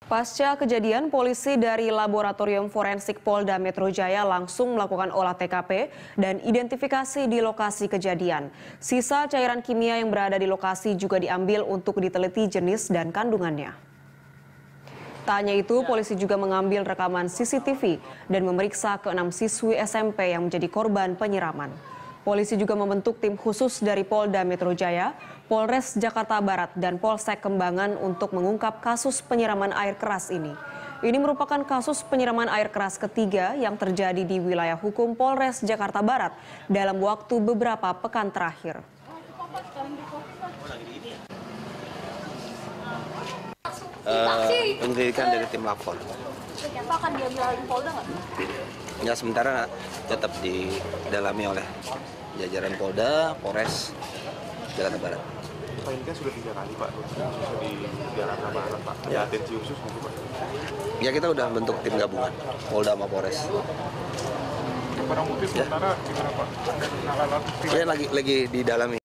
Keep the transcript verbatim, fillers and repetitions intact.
Pasca kejadian, polisi dari Laboratorium Forensik Polda Metro Jaya langsung melakukan olah T K P dan identifikasi di lokasi kejadian. Sisa cairan kimia yang berada di lokasi juga diambil untuk diteliti jenis dan kandungannya. Tak hanya itu, polisi juga mengambil rekaman C C T V dan memeriksa keenam siswi S M P yang menjadi korban penyiraman. Polisi juga membentuk tim khusus dari Polda Metro Jaya, Polres Jakarta Barat, dan Polsek Kembangan untuk mengungkap kasus penyiraman air keras ini. Ini merupakan kasus penyiraman air keras ketiga yang terjadi di wilayah hukum Polres Jakarta Barat dalam waktu beberapa pekan terakhir. Uh, penyelidikan dari tim lapor. Apa akan diambil alih Polda nggak? Ya, sementara tetap didalami oleh jajaran Polda, Polres Jakarta Barat. Pak, ini kan sudah tiga kali Pak, khusus di Jakarta Barat Pak. Ada atensi khusus nggak Pak? Ya, kita udah bentuk tim gabungan, Polda sama Polres. Barang bukti sementara gimana Pak? Ya, lagi lagi didalami.